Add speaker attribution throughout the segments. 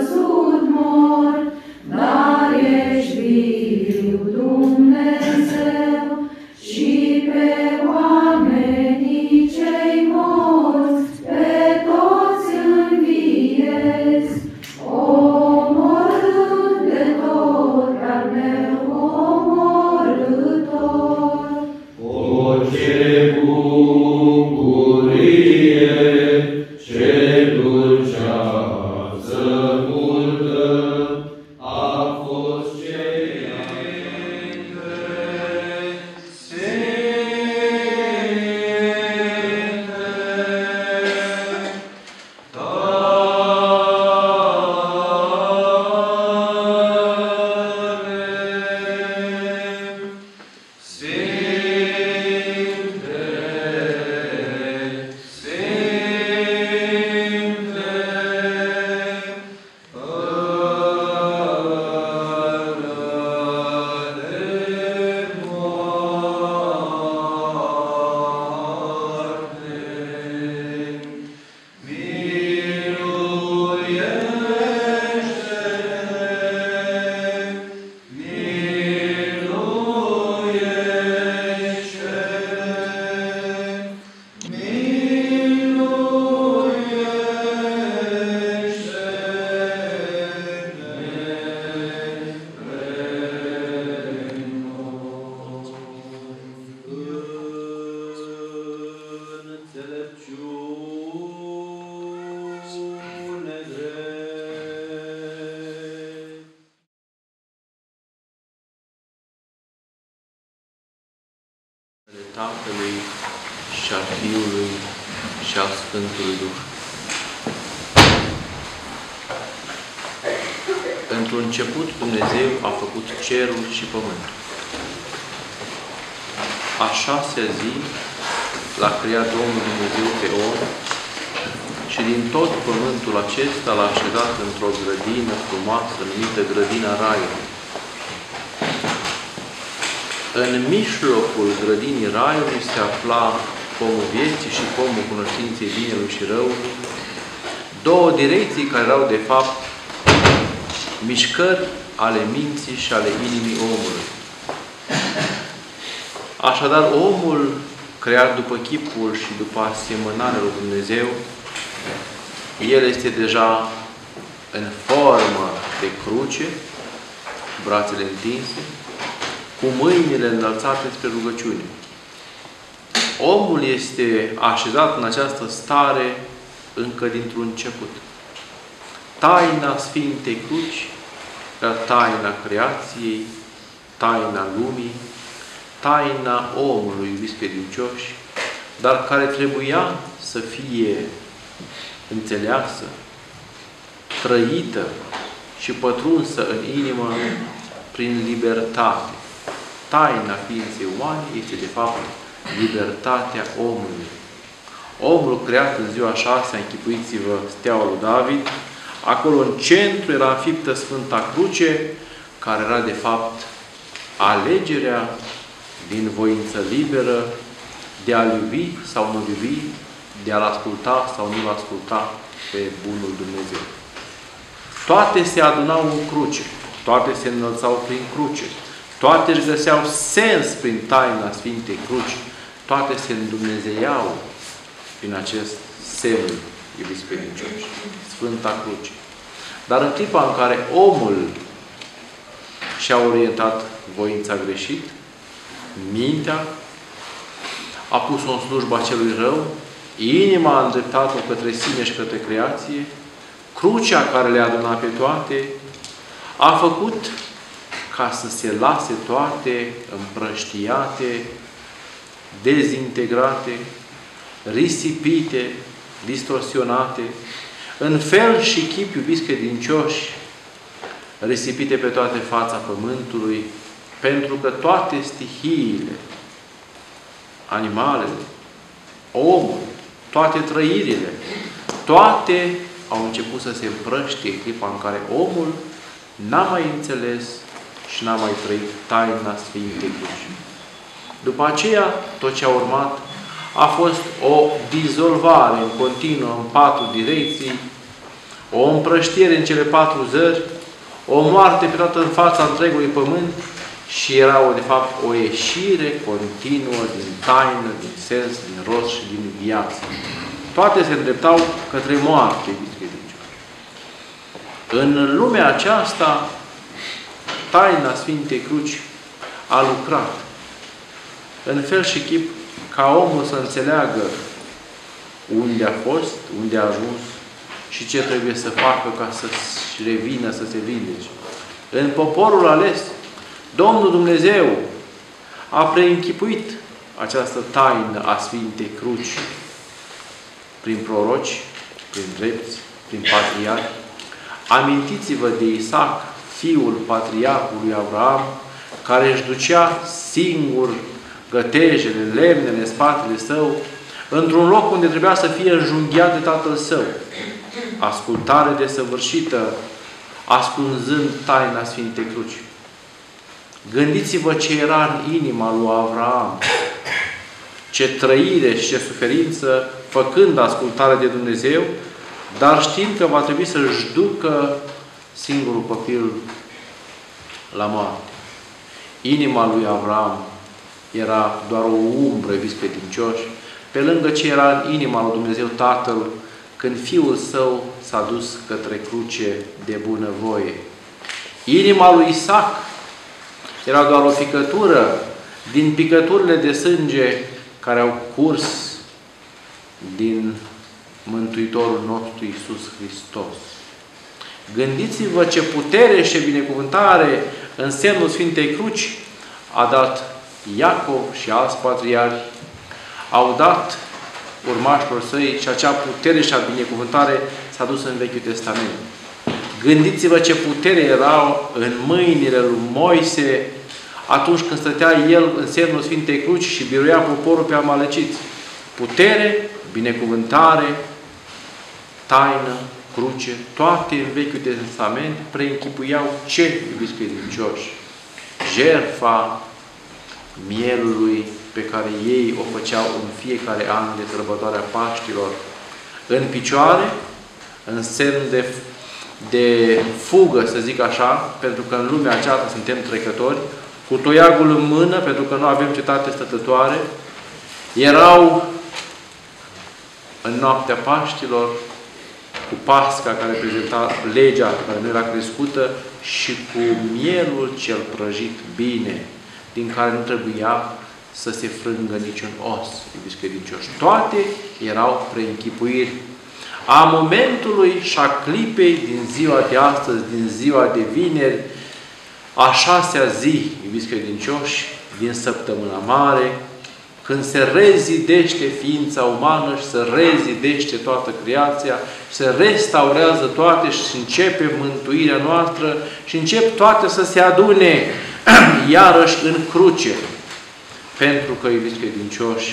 Speaker 1: căzut mor, dar ești viu, Dumnezeu, și pe oamenii cei morți, pe toți înviezi, omorând de tot, dar neomorâtor.
Speaker 2: O, ce bucurie, ce dulceață multă a fost ceea
Speaker 3: Tatălui și al Fiului și al Sfântului Duh. Într-un început Dumnezeu a făcut cerul și pământul. A șasea zi l-a creat Domnul Dumnezeu pe om și din tot pământul acesta l-a așezat într-o grădină frumoasă numită Grădina Raiului. În mijlocul grădinii Raiului se afla pomul vieții și pomul cunoștinței binelui și răului, două direcții care erau, de fapt, mișcări ale minții și ale inimii omului. Așadar, omul, creat după chipul și după asemănarea lui Dumnezeu, el este deja în formă de cruce, brațele întinse, cu mâinile înălțate spre rugăciune. Omul este așezat în această stare încă dintr-un început. Taina Sfintei Cruci era taina creației, taina lumii, taina omului, iubiți credincioși, dar care trebuia să fie înțeleasă, trăită și pătrunsă în inimă prin libertate. Taina ființei umane este, de fapt, libertatea omului. Omul creat în ziua 6-a, închipuiți-vă steaua lui David, acolo în centru era înfiptă Sfânta Cruce, care era, de fapt, alegerea din voință liberă de a-L iubi sau nu iubi, de a-L asculta sau nu-L asculta pe Bunul Dumnezeu. Toate se adunau în cruce, toate se înălțau prin cruce, toate își găseau sens prin taina Sfintei Cruci, toate se îndumnezeiau prin acest semn, iubiți credincioși, Sfânta Cruce. Dar în clipa în care omul și-a orientat voința greșit, mintea, a pus-o în slujba celui rău, inima a îndreptat-o către sine și către creație, crucea care le-a adunat pe toate, a făcut ca să se lase toate împrăștiate, dezintegrate, risipite, distorsionate, în fel și chip, iubiți credincioși, risipite pe toate fața pământului, pentru că toate stihiile, animalele, omul, toate trăirile, toate au început să se împrăștie în clipa în care omul n-a mai înțeles și n-a mai trăit taina Sfintei Cruci. După aceea, tot ce a urmat a fost o dizolvare în continuă, în 4 direcții, o împrăștiere în cele 4 zări, o moarte pe toată în fața întregului pământ și era, de fapt, o ieșire continuă din taină, din sens, din rost și din viață. Toate se îndreptau către moarte, iubiți credincioși. În lumea aceasta, taina Sfintei Cruci a lucrat în fel și chip ca omul să înțeleagă unde a fost, unde a ajuns și ce trebuie să facă ca să-și revină, să se vindece. În poporul ales, Domnul Dumnezeu a preînchipuit această taină a Sfintei Cruci prin proroci, prin drepți, prin patriarhi. Amintiți-vă de Isaac, fiul patriarhului Avraam, care își ducea singur gătejele, lemnele în spatele său, într-un loc unde trebuia să fie înjunghiat de tatăl său. Ascultare desăvârșită, ascunzând taina Sfintei Cruci. Gândiți-vă ce era în inima lui Avraam, ce trăire și ce suferință, făcând ascultare de Dumnezeu, dar știind că va trebui să-și ducă singurul copil la moarte. Inima lui Avraam era doar o umbră, iubiți credincioși, pe lângă ce era în inima lui Dumnezeu Tatăl, când Fiul Său s-a dus către cruce de bunăvoie. Inima lui Isaac era doar o picătură din picăturile de sânge care au curs din Mântuitorul nostru Iisus Hristos. Gândiți-vă ce putere și binecuvântare în semnul Sfintei Cruci a dat Iacov și alți patriarhi, au dat urmașilor săi și acea putere și binecuvântare s-a dus în Vechiul Testament. Gândiți-vă ce putere erau în mâinile lui Moise atunci când stătea el în semnul Sfintei Cruci și biruia poporul pe amaleciți. Putere, binecuvântare, taină, cruce, toate în Vechiul Testament preînchipuiau ce, iubiți credincioși? Jertfa mielului pe care ei o făceau în fiecare an de sărbătoarea Paștilor. În picioare, în semn de fugă, să zic așa, pentru că în lumea aceasta suntem trecători, cu toiagul în mână, pentru că nu avem cetate stătătoare, erau în noaptea Paștilor cu pasca care reprezenta legea care nu era crescută și cu mielul cel prăjit bine, din care nu trebuia să se frângă niciun os, iubiți credincioși. Toate erau preînchipuiri a momentului și a clipei din ziua de astăzi, din ziua de vineri, a 6-a zi, iubiți credincioși, din săptămâna mare, când se rezidește ființa umană și se rezidește toată creația, se restaurează toate și începe mântuirea noastră și încep toate să se adune iarăși în cruce. Pentru că, iubiți credincioși,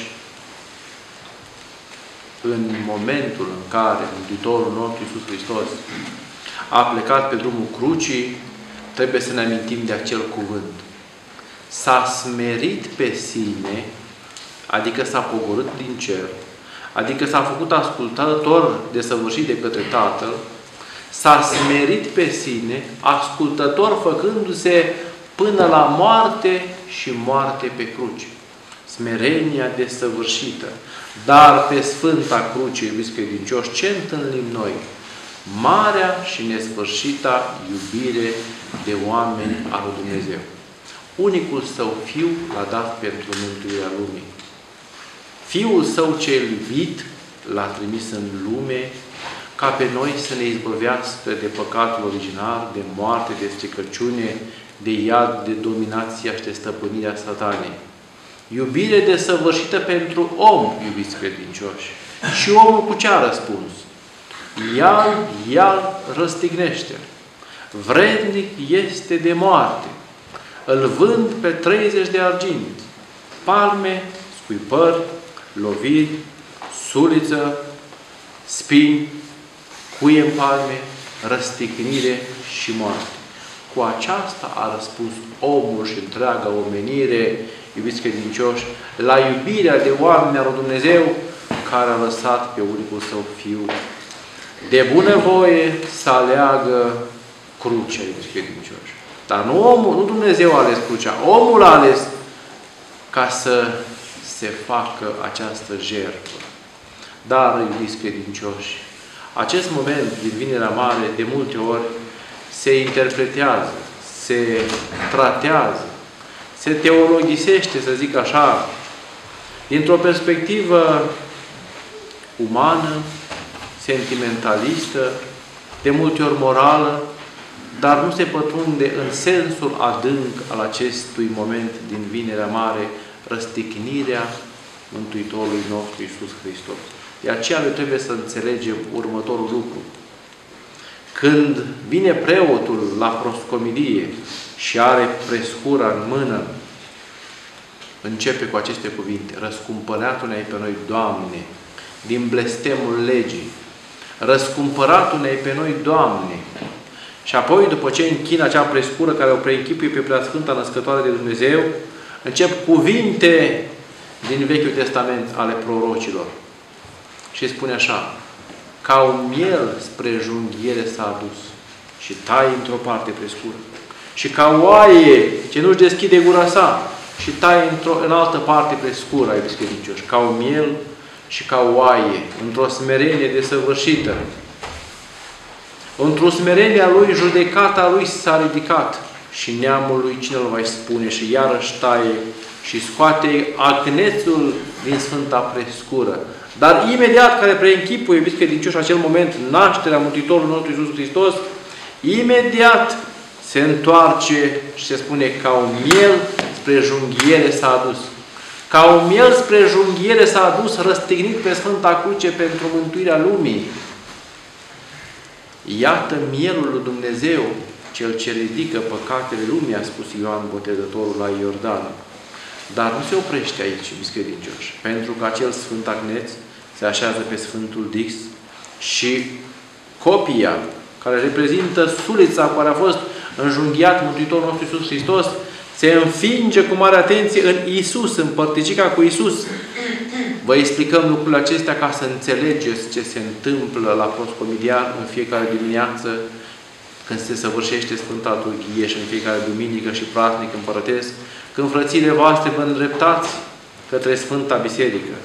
Speaker 3: în momentul în care Mântuitorul nostru Iisus Hristos a plecat pe drumul crucii, trebuie să ne amintim de acel cuvânt. S-a smerit pe sine, adică s-a pogorât din cer, adică s-a făcut ascultător desăvârșit de către Tatăl, s-a smerit pe sine, ascultător făcându-se până la moarte și moarte pe cruce. Smerenia desăvârșită. Dar pe Sfânta Cruce, iubiți credincioși, ce întâlnim noi? Marea și nesfârșita iubire de oameni al lui Dumnezeu. Unicul Său Fiu l-a dat pentru mântuirea lumii. Fiul Său cel iubit l-a trimis în lume ca pe noi să ne izbăvească de păcatul original, de moarte, de stricăciune, de iad, de dominația și de stăpânirea Satanei. Iubire desăvârșită pentru om, iubiți credincioși. Și omul cu ce a răspuns? Ia-l răstignește. Vrednic este de moarte. Îl vând pe 30 de arginți. Palme, scuipări, loviri, suliță, spini, cuie în palme, răstignire și moarte. Cu aceasta a răspuns omul și întreaga omenire, iubiți credincioși, la iubirea de oameni al lui Dumnezeu, care a lăsat pe unicul Său Fiu de bunăvoie să aleagă crucea, iubiți credincioși. Dar nu omul, nu Dumnezeu a ales crucea, omul a ales ca să se facă această jertfă. Dar, iubiți credincioși, acest moment din Vinerea Mare, de multe ori, se interpretează, se tratează, se teologisește, să zic așa, dintr-o perspectivă umană, sentimentalistă, de multe ori morală, dar nu se pătrunde în sensul adânc al acestui moment din Vinerea Mare, răstignirea Mântuitorului nostru Iisus Hristos. De aceea noi trebuie să înțelegem următorul lucru. Când vine preotul la proscomidie și are prescura în mână, începe cu aceste cuvinte: răscumpăratul-ne pe noi, Doamne, din blestemul legii. Răscumpăratul-ne pe noi, Doamne. Și apoi, după ce închină acea prescură care o preînchipuie pe Preasfânta Născătoare de Dumnezeu, încep cuvinte din Vechiul Testament ale prorocilor. Și spune așa: ca un miel spre junghiere s-a adus și tai într-o parte prescură. Și ca oaie ce nu-și deschide gura sa și tai în altă parte prescura, iubiți credincioși. Ca un miel și ca oaie, într-o smerenie desăvârșită. Într-o smerenie a lui, judecata lui s-a ridicat și neamul lui cine îl va spune, și iarăși taie și scoate acnețul din Sfânta Prescură. Dar imediat care preînchipuie, iubiți credincioși, acel moment, nașterea Mântuitorului nostru Iisus Hristos, imediat se întoarce și se spune: ca un miel spre junghiere s-a adus. Ca un miel spre junghiere s-a adus, răstignit pe Sfânta Cruce pentru mântuirea lumii. Iată mielul lui Dumnezeu, cel ce ridică păcatele lumii, a spus Ioan Botezătorul la Iordan. Dar nu se oprește aici, iubiți credincioși, pentru că acel Sfânt Agneț se așează pe Sfântul Dix și copia, care reprezintă sulița care a fost înjunghiat Mântuitorul nostru Iisus Hristos, se înfinge cu mare atenție în Iisus, în părticica cu Iisus. Vă explicăm lucrurile acestea ca să înțelegeți ce se întâmplă la proscomidian în fiecare dimineață, când se săvârșește Sfânta Liturghie, și în fiecare duminică și praznic împărătesc, când frățile voastre vă îndreptați către Sfânta Biserică.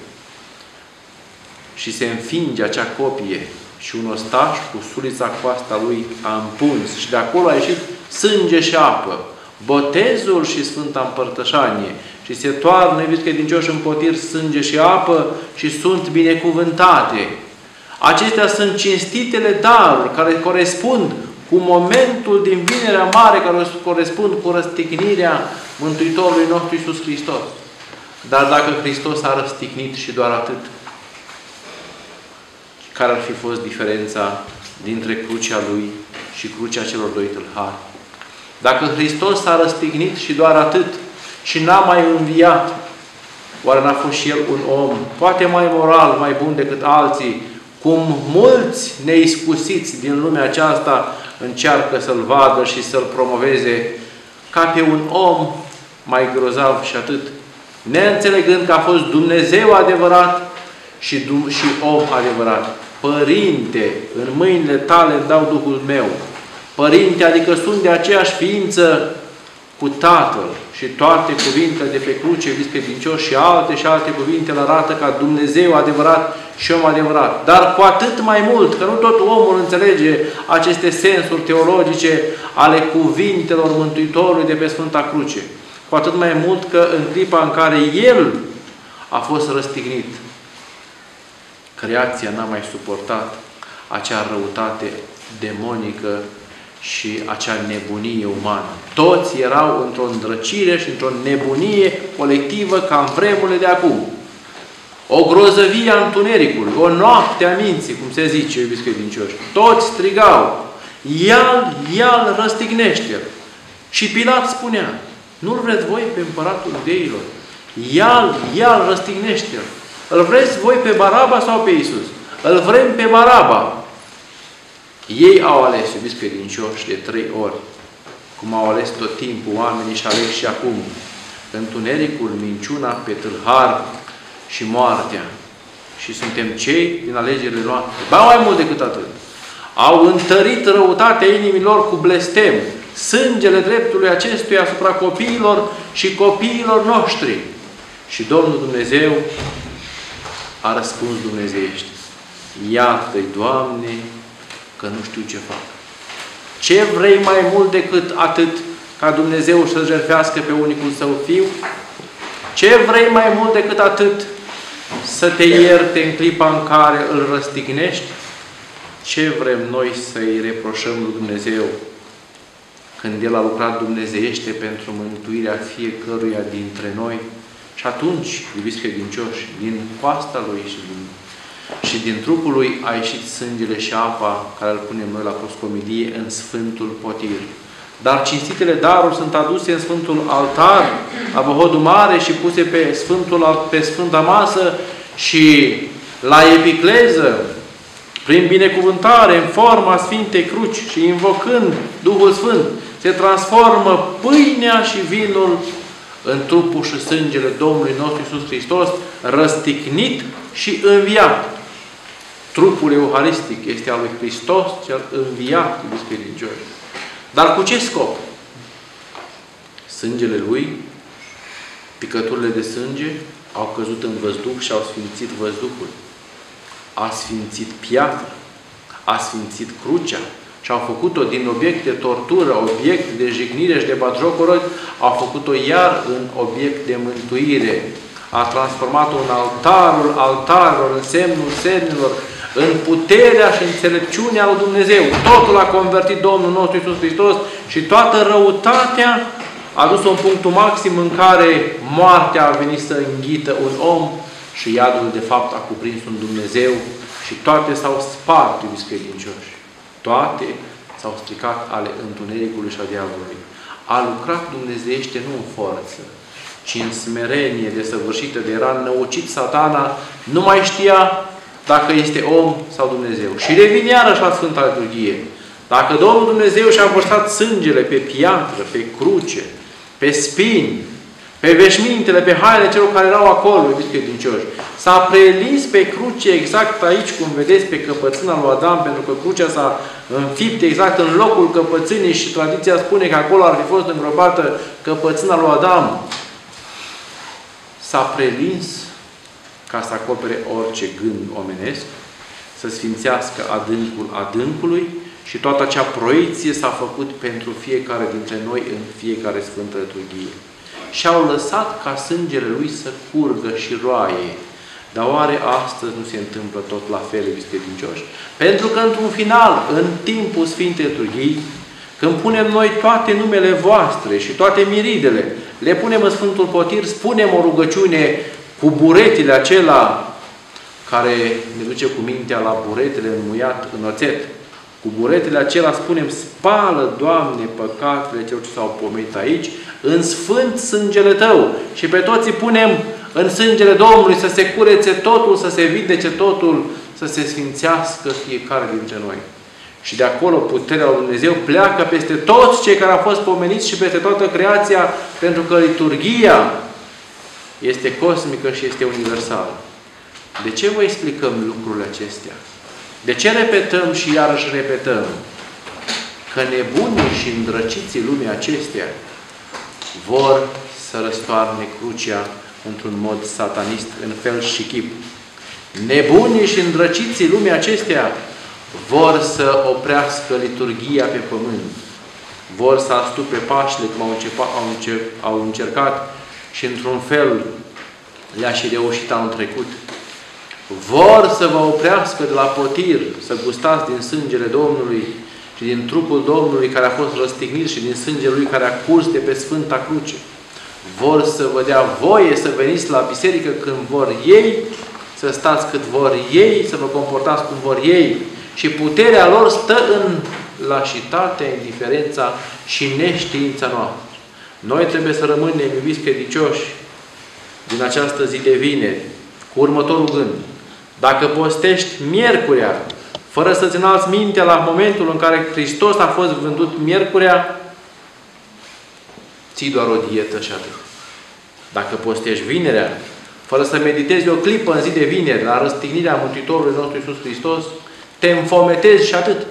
Speaker 3: Și se înfinge acea copie și un ostaș cu sulița coasta lui a împuns și de acolo a ieșit sânge și apă, botezul și Sfânta Împărtășanie, și se toarnă, iubiți credincioși, în potir sânge și apă și sunt binecuvântate. Acestea sunt cinstitele daruri care corespund cu momentul din Vinerea Mare, care corespund cu răstignirea Mântuitorului nostru Iisus Hristos. Dar dacă Hristos a răstignit și doar atât, care ar fi fost diferența dintre crucea Lui și crucea celor doi tâlhari? Dacă Hristos a răstignit și doar atât și n-a mai înviat, oare n-a fost și El un om, poate mai moral, mai bun decât alții, cum mulți neiscusiți din lumea aceasta încearcă să-L vadă și să-L promoveze ca pe un om mai grozav și atât, neînțelegând că a fost Dumnezeu adevărat și om adevărat. Părinte, în mâinile tale îmi dau Duhul meu. Părinte, adică sunt de aceeași ființă cu Tatăl, și toate cuvintele de pe cruce, iubiți credincioși, și alte cuvinte îl arată ca Dumnezeu adevărat și om adevărat. Dar cu atât mai mult, că nu tot omul înțelege aceste sensuri teologice ale cuvintelor Mântuitorului de pe Sfânta Cruce. Cu atât mai mult că în clipa în care El a fost răstignit, creația n-a mai suportat acea răutate demonică și acea nebunie umană. Toți erau într-o îndrăcire și într-o nebunie colectivă ca în vremurile de acum. O grozăvie a întunericului, o noapte a minții, cum se zice, iubiți credincioși. Toți strigau: ia-l, răstignește-l. Și Pilat spunea: nu-l vreți voi pe împăratul iudeilor? Ia-l, răstignește-l. Îl vreți voi pe Baraba sau pe Iisus? Îl vrem pe Baraba. Ei au ales, iubiți credincioși, de 3 ori, cum au ales tot timpul oamenii și aleg și acum, întunericul, minciuna, pe tâlhar și moartea. și suntem cei din alegerile noastre. Ba mai mult decât atât. Au întărit răutatea inimilor cu blestem, sângele dreptului acestuia asupra copiilor și copiilor noștri. Și Domnul Dumnezeu a răspuns dumnezeiește. Iată-i, Doamne, că nu știu ce fac. Ce vrei mai mult decât atât ca Dumnezeu să jertfească pe unicul Său Fiu? Ce vrei mai mult decât atât să te ierte în clipa în care îl răstignești? Ce vrem noi să-i reproșăm lui Dumnezeu când El a lucrat dumnezeiește pentru mântuirea fiecăruia dintre noi? Și atunci, iubiți credincioși, din coasta Lui și din trupul Lui a ieșit sângele și apa care îl punem noi la proscomidie în Sfântul Potir. Dar cinstitele daruri sunt aduse în Sfântul Altar, la Văhodul Mare și puse pe Sfânta Masă și la epicleză, prin binecuvântare, în forma Sfintei Cruci și invocând Duhul Sfânt, se transformă pâinea și vinul în trupul și sângele Domnului nostru Iisus Hristos, răstignit și înviat. Trupul euharistic este al lui Hristos cel înviat, iubiți credincioși. Dar cu ce scop? Sângele Lui, picăturile de sânge, au căzut în văzduh și au sfințit văzduhul. A sfințit piatra, a sfințit crucea și au făcut-o din obiect de tortură, obiect de jignire și de batjocură, au făcut-o iar în obiect de mântuire. A transformat-o în altarul altarilor, în semnul semnilor, în puterea și înțelepciunea lui Dumnezeu. Totul a convertit Domnul nostru Iisus Hristos și toată răutatea a dus-o în punctul maxim în care moartea a venit să înghită un om și iadul de fapt a cuprins un Dumnezeu și toate s-au spart, iubiți credincioși. Toate s-au stricat ale întunericului și a diavolului. A lucrat dumnezeiește nu în forță, ci în smerenie desăvârșită de era năucit Satana, nu mai știa dacă este om sau Dumnezeu. Și revin iarăși la Sfânta Liturghie. Dacă Domnul Dumnezeu și-a vărsat sângele pe piatră, pe cruce, pe spini, pe veșmintele, pe hainele celor care erau acolo, iubiți credincioși, s-a prelins pe cruce exact aici, cum vedeți, pe căpățâna lui Adam, pentru că crucea s-a înfipt exact în locul căpățânii și tradiția spune că acolo ar fi fost îngropată căpățâna lui Adam. S-a prelins ca să acopere orice gând omenesc, să sfințească adâncul adâncului și toată acea proiecție s-a făcut pentru fiecare dintre noi în fiecare Sfântă Liturghie. Și au lăsat ca sângele Lui să curgă și roaie. Dar oare astăzi nu se întâmplă tot la fel, iubiți credincioși? Pentru că într-un final, în timpul Sfintei Liturghii, când punem noi toate numele voastre și toate miridele, le punem în Sfântul Potir, spunem o rugăciune cu buretele acela care ne duce cu mintea la buretele înmuiat în oțet. Cu buretele acela spunem: spală, Doamne, păcatele celor ce s-au pomenit aici, în sfânt sângele Tău. Și pe toți îi punem în sângele Domnului să se curețe totul, să se vindece totul, să se sfințească fiecare dintre noi. Și de acolo puterea lui Dumnezeu pleacă peste toți cei care au fost pomeniți și peste toată creația, pentru că liturghia este cosmică și este universală. De ce vă explicăm lucrurile acestea? De ce repetăm și iarăși repetăm? Că nebunii și îndrăciții lumii acestea vor să răstoarne crucea într-un mod satanist, în fel și chip. Nebunii și îndrăciții lumii acestea vor să oprească liturghia pe pământ. Vor să astupe Paștele, cum au încercat și într-un fel le-a și reușit anul trecut. Vor să vă oprească de la potir, să gustați din sângele Domnului și din trupul Domnului care a fost răstignit și din sângele Lui care a curs de pe Sfânta Cruce. Vor să vă dea voie să veniți la biserică când vor ei, să stați cât vor ei, să vă comportați cum vor ei. Și puterea lor stă în lașitatea, indiferența și neștiința noastră. Noi trebuie să rămânem, iubiți credincioși, din această zi de vineri, cu următorul gând. Dacă postești miercurea, fără să-ți înalți mintea la momentul în care Hristos a fost vândut miercurea, ții doar o dietă și atât. Dacă postești vinerea, fără să meditezi o clipă în zi de vineri la răstignirea Mântuitorului nostru Iisus Hristos, te înfometezi și atât.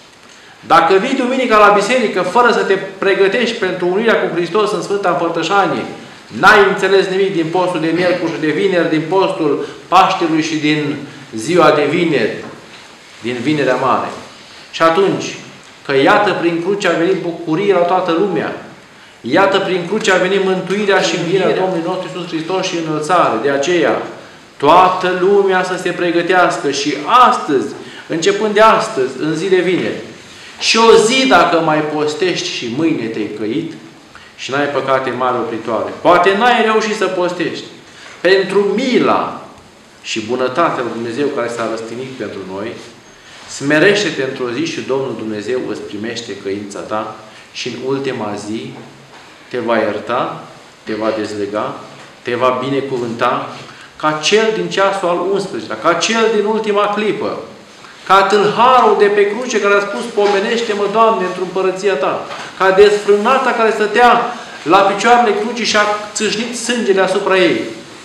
Speaker 3: Dacă vii duminica la biserică fără să te pregătești pentru unirea cu Hristos în Sfânta Împărtășanie, n-ai înțeles nimic din postul de miercuri și de vineri, din postul Paștelui și din ziua de vineri, din Vinerea Mare. Și atunci, că iată prin cruce a venit bucurie la toată lumea, iată prin cruce a venit mântuirea și învierea Domnului nostru Iisus Hristos și înălțare. De aceea, toată lumea să se pregătească și astăzi, începând de astăzi, în zi de vineri, și o zi dacă mai postești și mâine te-ai căit și n-ai păcate mari opritoare. Poate n-ai reușit să postești. Pentru mila și bunătatea lui Dumnezeu care s-a răstignit pentru noi, smerește-te într-o zi și Domnul Dumnezeu îți primește căința ta și în ultima zi te va ierta, te va dezlega, te va binecuvânta ca cel din ceasul al 11-lea, ca cel din ultima clipă, ca tâlharul de pe cruce care a spus, pomenește-mă, Doamne, într-o împărăția ta, ca desfrânata care stătea la picioarele crucii și a țâșnit sângele asupra ei,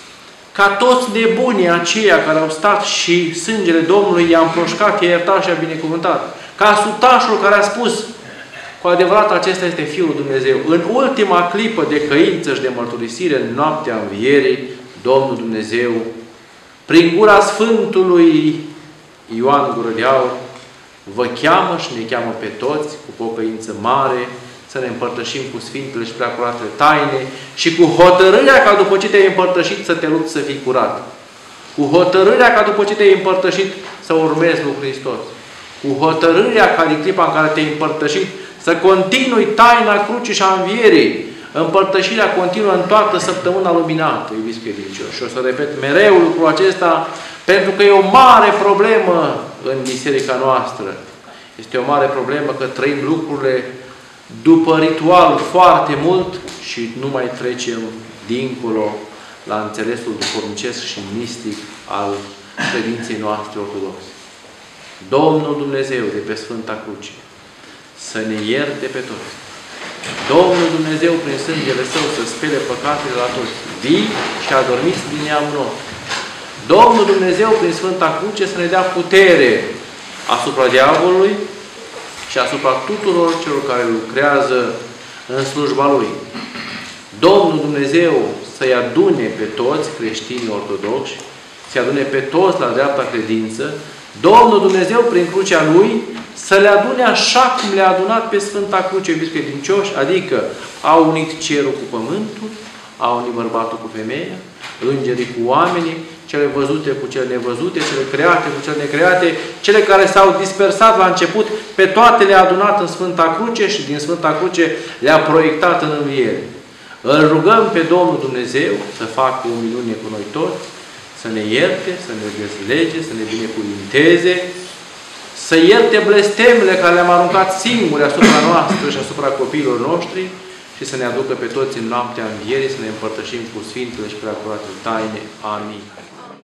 Speaker 3: ca toți nebunii aceia care au stat și sângele Domnului i-a împroșcat, i-a iertat și a binecuvântat, ca sutașul care a spus, cu adevărat acesta este Fiul lui Dumnezeu. În ultima clipă de căință și de mărturisire, în noaptea învierii, Domnul Dumnezeu, prin gura Sfântului Ioan Gură de Aur, vă cheamă și ne cheamă pe toți cu pocăință mare să ne împărtășim cu Sfintele și Preacuratele taine și cu hotărârea ca după ce te-ai împărtășit să te lupți să fii curat. Cu hotărârea ca după ce te-ai împărtășit să urmezi lui Hristos. Cu hotărârea ca din clipa în care te-ai împărtășit să continui taina crucii și a învierii. Împărtășirea continuă în toată săptămâna luminată, iubiți credincioși. Și o să repet mereu lucrul acesta, pentru că e o mare problemă în biserica noastră. Este o mare problemă că trăim lucrurile după ritual foarte mult și nu mai trecem dincolo la înțelesul duhovnicesc și mistic al credinței noastre ortodoxe. Domnul Dumnezeu de pe Sfânta Cruce să ne ierte pe toți. Domnul Dumnezeu prin sângele Său să spele păcatele la toți, vii și adormiți din neamul nostru. Domnul Dumnezeu prin Sfânta Cruce să ne dea putere asupra diavolului și asupra tuturor celor care lucrează în slujba Lui. Domnul Dumnezeu să-i adune pe toți creștinii ortodoxi, să-i adune pe toți la dreapta credință, Domnul Dumnezeu prin crucea Lui să le adune așa cum le-a adunat pe Sfânta Cruce, iubiți credincioși, adică a unit cerul cu pământul, a unit bărbatul cu femeia, îngerii cu oamenii, cele văzute cu cele nevăzute, cele create cu cele necreate, cele care s-au dispersat la început, pe toate le-a adunat în Sfânta Cruce și din Sfânta Cruce le-a proiectat în înviere. Îl rugăm pe Domnul Dumnezeu să facă o minune cu noi toți, să ne ierte, să ne dezlege, să ne binecuvinteze, să ierte blestemele care le-am aruncat singuri asupra noastră și asupra copiilor noștri și să ne aducă pe toți în noaptea învierii, să ne împărtășim cu Sfintele și Preacuratele taine. Amin.